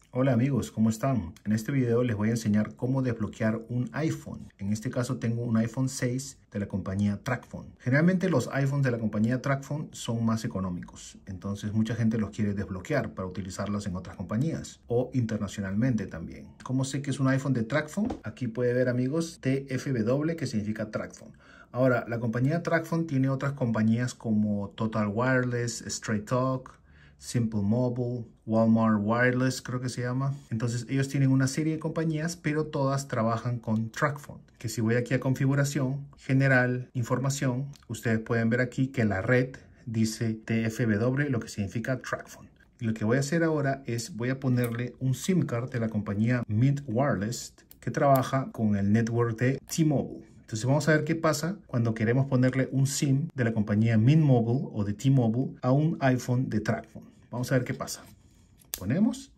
Hola amigos, ¿cómo están? En este video les voy a enseñar cómo desbloquear un iPhone. En este caso tengo un iPhone 6 de la compañía TracFone. Generalmente los iPhones de la compañía TracFone son más económicos, entonces mucha gente los quiere desbloquear para utilizarlos en otras compañías o internacionalmente también. ¿Cómo sé que es un iPhone de TracFone? Aquí puede ver amigos TFW, que significa TracFone. Ahora, la compañía TracFone tiene otras compañías como Total Wireless, Straight Talk, Simple Mobile, Walmart Wireless creo que se llama. Entonces ellos tienen una serie de compañías, pero todas trabajan con TracFone. Que si voy aquí a configuración, general, información, ustedes pueden ver aquí que la red dice TFW, lo que significa TracFone. Y lo que voy a hacer ahora es voy a ponerle un SIM card de la compañía Mint Wireless que trabaja con el network de T-Mobile. Entonces vamos a ver qué pasa cuando queremos ponerle un SIM de la compañía Mint Mobile o de T-Mobile a un iPhone de TracFone. Vamos a ver qué pasa. Ponemos.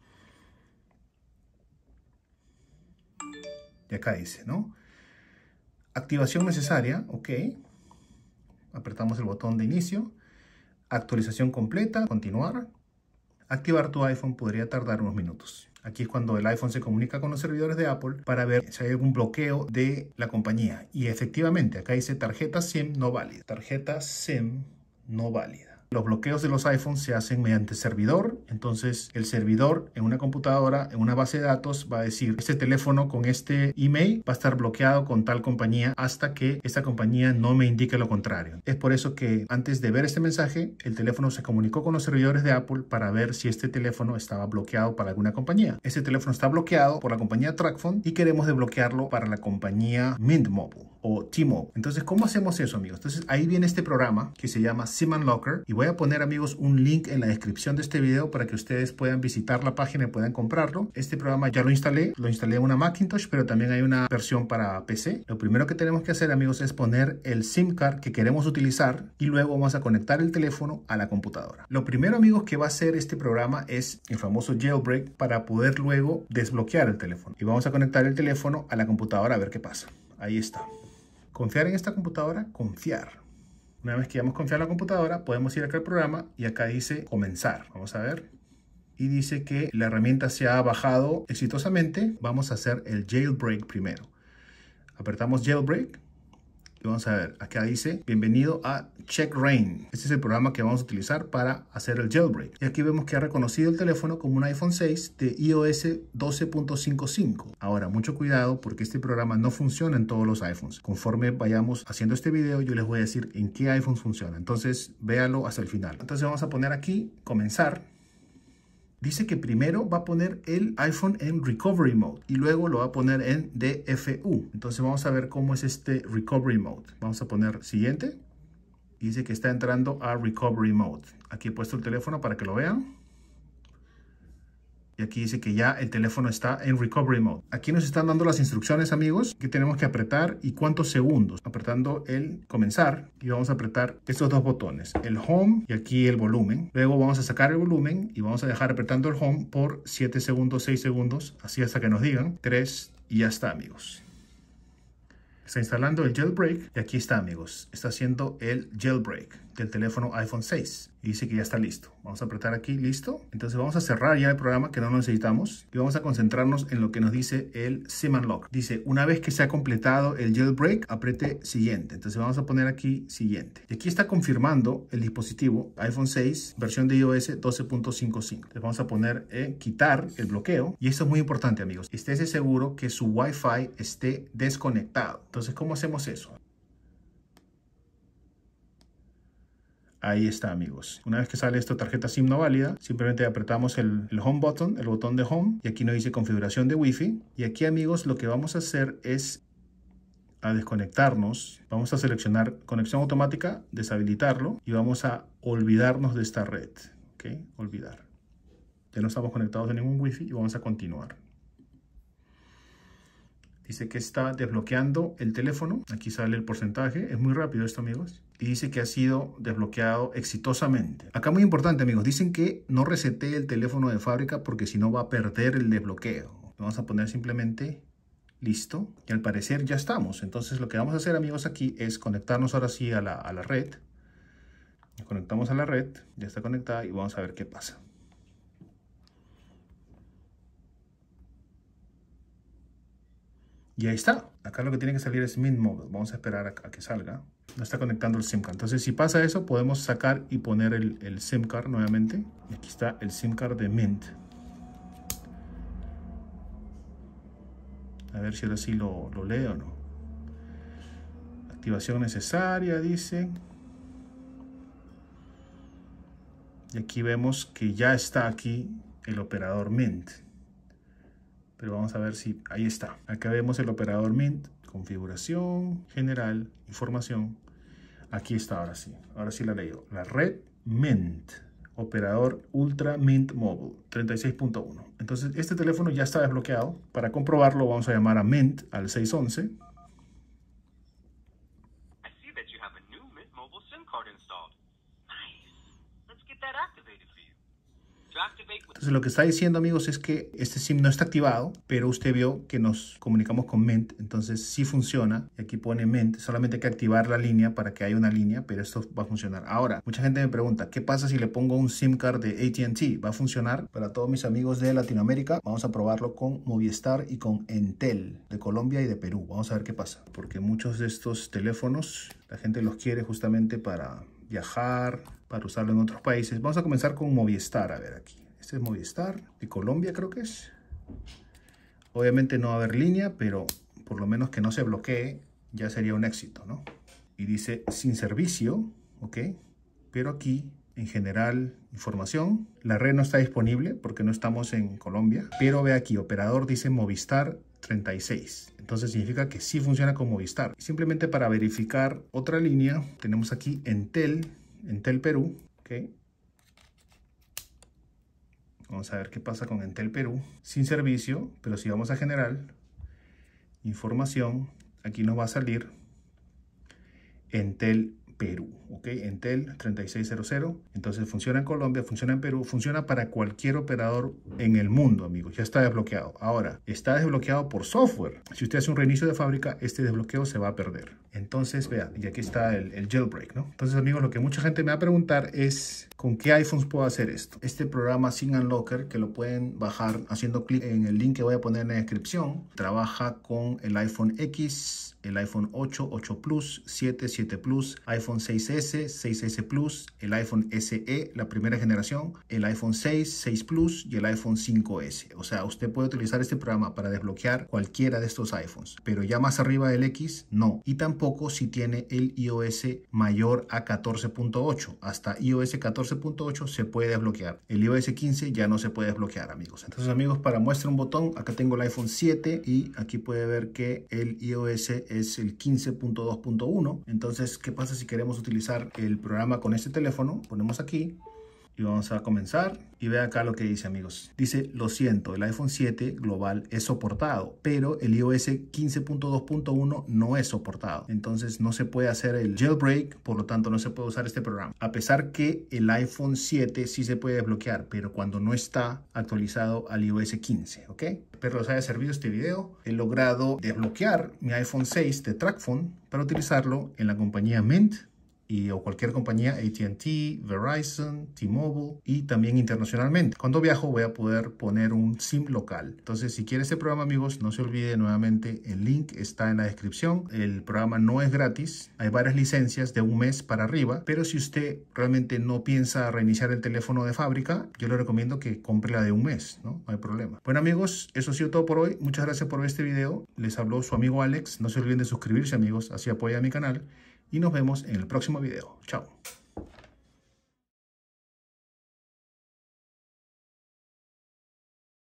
Y acá dice, ¿no? Activación necesaria, ok. Apretamos el botón de inicio. Actualización completa, continuar. Activar tu iPhone podría tardar unos minutos. Aquí es cuando el iPhone se comunica con los servidores de Apple para ver si hay algún bloqueo de la compañía. Y efectivamente, acá dice tarjeta SIM no válida. Tarjeta SIM no válida. Los bloqueos de los iPhones se hacen mediante servidor. Entonces, el servidor en una computadora, en una base de datos, va a decir, este teléfono con este email va a estar bloqueado con tal compañía hasta que esta compañía no me indique lo contrario. Es por eso que antes de ver este mensaje, el teléfono se comunicó con los servidores de Apple para ver si este teléfono estaba bloqueado para alguna compañía. Este teléfono está bloqueado por la compañía TracFone y queremos desbloquearlo para la compañía Mint Mobile o T-Mobile. Entonces, ¿cómo hacemos eso, amigos? Entonces, ahí viene este programa que se llama SIM Unlocker y voy a poner, amigos, un link en la descripción de este video para que ustedes puedan visitar la página y puedan comprarlo. Este programa ya lo instalé en una Macintosh, pero también hay una versión para PC. Lo primero que tenemos que hacer, amigos, es poner el SIM card que queremos utilizar y luego vamos a conectar el teléfono a la computadora. Lo primero, amigos, que va a hacer este programa es el famoso jailbreak para poder luego desbloquear el teléfono. Y vamos a conectar el teléfono a la computadora a ver qué pasa. Ahí está. Confiar en esta computadora, confiar. Una vez que hayamos confiado en la computadora, podemos ir acá al programa y acá dice comenzar. Vamos a ver. Y dice que la herramienta se ha bajado exitosamente. Vamos a hacer el jailbreak primero. Apretamos jailbreak. Y vamos a ver, acá dice, bienvenido a CheckRain. Este es el programa que vamos a utilizar para hacer el jailbreak. Y aquí vemos que ha reconocido el teléfono como un iPhone 6 de iOS 12.55. Ahora, mucho cuidado porque este programa no funciona en todos los iPhones. Conforme vayamos haciendo este video, yo les voy a decir en qué iPhone funciona. Entonces, véalo hasta el final. Entonces, vamos a poner aquí, comenzar. Dice que primero va a poner el iPhone en Recovery Mode y luego lo va a poner en DFU. Entonces vamos a ver cómo es este Recovery Mode. Vamos a poner siguiente. Dice que está entrando a Recovery Mode. Aquí he puesto el teléfono para que lo vean. Y aquí dice que ya el teléfono está en Recovery Mode. Aquí nos están dando las instrucciones, amigos, que tenemos que apretar y cuántos segundos. Apretando el comenzar y vamos a apretar estos dos botones, el Home y aquí el volumen. Luego vamos a sacar el volumen y vamos a dejar apretando el Home por 7 segundos, 6 segundos, así hasta que nos digan 3 y ya está, amigos. Está instalando el jailbreak y aquí está, amigos. Está haciendo el jailbreak del teléfono iPhone 6 y dice que ya está listo. Vamos a apretar aquí, listo. Entonces vamos a cerrar ya el programa que no necesitamos y vamos a concentrarnos en lo que nos dice el SIM Unlock. Dice, una vez que se ha completado el jailbreak, apriete siguiente. Entonces vamos a poner aquí siguiente. Y aquí está confirmando el dispositivo iPhone 6, versión de iOS 12.55. Entonces vamos a poner quitar el bloqueo. Y esto es muy importante, amigos. Estése seguro que su Wi-Fi esté desconectado. Entonces, ¿cómo hacemos eso? Ahí está, amigos. Una vez que sale esta tarjeta SIM no válida, simplemente apretamos el Home button, el botón de Home, y aquí nos dice configuración de Wi-Fi. Y aquí, amigos, lo que vamos a hacer es a desconectarnos. Vamos a seleccionar conexión automática, deshabilitarlo, y vamos a olvidarnos de esta red. ¿Ok? Olvidar. Ya no estamos conectados a ningún Wi-Fi y vamos a continuar. Dice que está desbloqueando el teléfono. Aquí sale el porcentaje. Es muy rápido esto, amigos. Y dice que ha sido desbloqueado exitosamente. Acá muy importante, amigos. Dicen que no resete el teléfono de fábrica porque si no va a perder el desbloqueo. Vamos a poner simplemente listo. Y al parecer ya estamos. Entonces lo que vamos a hacer, amigos, aquí es conectarnos ahora sí a la red. Nos conectamos a la red. Ya está conectada y vamos a ver qué pasa. Y ahí está. Acá lo que tiene que salir es Mint Mobile. Vamos a esperar a que salga. No está conectando el SIM card. Entonces, si pasa eso, podemos sacar y poner el SIM card nuevamente. Y aquí está el SIM card de Mint. A ver si ahora sí lo leo o no. Activación necesaria, dice. Y aquí vemos que ya está aquí el operador Mint. Pero vamos a ver si... Ahí está. Acá vemos el operador Mint. Configuración, general, información. Aquí está ahora sí. Ahora sí la leo. La red Mint. Operador Ultra Mint Mobile 36.1. Entonces este teléfono ya está desbloqueado. Para comprobarlo vamos a llamar a Mint al 611. Entonces lo que está diciendo, amigos, es que este SIM no está activado, pero usted vio que nos comunicamos con Mint, entonces sí funciona. Y aquí pone Mint, solamente hay que activar la línea para que haya una línea, pero esto va a funcionar. Ahora, mucha gente me pregunta, ¿qué pasa si le pongo un SIM card de AT&T? ¿Va a funcionar? Para todos mis amigos de Latinoamérica, vamos a probarlo con Movistar y con Entel de Colombia y de Perú. Vamos a ver qué pasa, porque muchos de estos teléfonos, la gente los quiere justamente para viajar, para usarlo en otros países. Vamos a comenzar con Movistar, a ver aquí. Este es Movistar, de Colombia creo que es. Obviamente no va a haber línea, pero por lo menos que no se bloquee ya sería un éxito, ¿no? Y dice sin servicio, ¿ok? Pero aquí, en general, información. La red no está disponible porque no estamos en Colombia. Pero ve aquí, operador dice Movistar 36. Entonces significa que sí funciona con Movistar. Simplemente para verificar otra línea, tenemos aquí Entel Perú, ¿ok? Vamos a ver qué pasa con Entel Perú. Sin servicio, pero si vamos a general, información, aquí nos va a salir Entel Perú, ¿ok? Entel 3600. Entonces funciona en Colombia, funciona en Perú, funciona para cualquier operador en el mundo, amigos. Ya está desbloqueado. Ahora, está desbloqueado por software. Si usted hace un reinicio de fábrica, este desbloqueo se va a perder. Entonces, vea, y aquí está el jailbreak, ¿no? Entonces, amigos, lo que mucha gente me va a preguntar es ¿con qué iPhones puedo hacer esto? Este programa Sync Unlocker, que lo pueden bajar haciendo clic en el link que voy a poner en la descripción, trabaja con el iPhone X, el iPhone 8, 8 Plus, 7, 7 Plus, iPhone 6S, 6S Plus, el iPhone SE, la primera generación, el iPhone 6, 6 Plus y el iPhone 5S. O sea, usted puede utilizar este programa para desbloquear cualquiera de estos iPhones, pero ya más arriba del X, no. Y tampoco si tiene el iOS mayor a 14.8. Hasta iOS 14.8 se puede desbloquear. El iOS 15 ya no se puede desbloquear, amigos. Entonces, amigos, para muestra un botón, acá tengo el iPhone 7 y aquí puede ver que el iOS es el 15.2.1. Entonces, ¿qué pasa si queremos utilizar el programa con este teléfono? Ponemos aquí y vamos a comenzar y ve acá lo que dice, amigos. Dice, lo siento, el iPhone 7 global es soportado, pero el iOS 15.2.1 no es soportado. Entonces no se puede hacer el jailbreak, por lo tanto no se puede usar este programa. A pesar que el iPhone 7 sí se puede desbloquear, pero cuando no está actualizado al iOS 15, ¿ok? Espero les haya servido este video. He logrado desbloquear mi iPhone 6 de TracFone para utilizarlo en la compañía Mint o cualquier compañía, AT&T, Verizon, T-Mobile y también internacionalmente. Cuando viajo voy a poder poner un SIM local. Entonces, si quiere este programa, amigos, no se olvide nuevamente, el link está en la descripción. El programa no es gratis, hay varias licencias de un mes para arriba, pero si usted realmente no piensa reiniciar el teléfono de fábrica, yo le recomiendo que compre la de un mes, ¿no? No hay problema. Bueno, amigos, eso ha sido todo por hoy. Muchas gracias por ver este video. Les habló su amigo Alex. No se olviden de suscribirse, amigos, así apoya mi canal. Y nos vemos en el próximo video. Chao.